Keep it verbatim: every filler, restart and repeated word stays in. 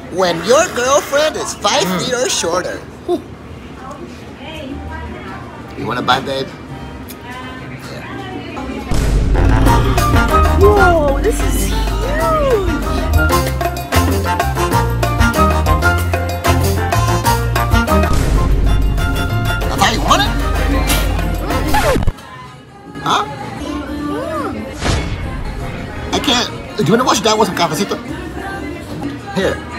when your girlfriend is five mm. feet or shorter. Whew. You wanna buy, babe? Yeah. Whoa, this is huge! That's how you want it? Huh? I can't. Do you wanna wash that with some cafecito? Here.